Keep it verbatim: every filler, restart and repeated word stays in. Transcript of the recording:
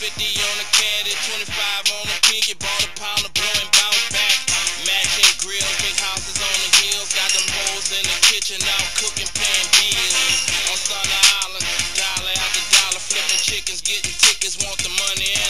fifty on the caddy, twenty-five on the pinky, bought a pound of blow and bounce back. Matching grills, big houses on the hills, got them hoes in the kitchen, out cooking, paying bills. On Thunder Island, dollar after dollar, flipping chickens, getting tickets, want the money and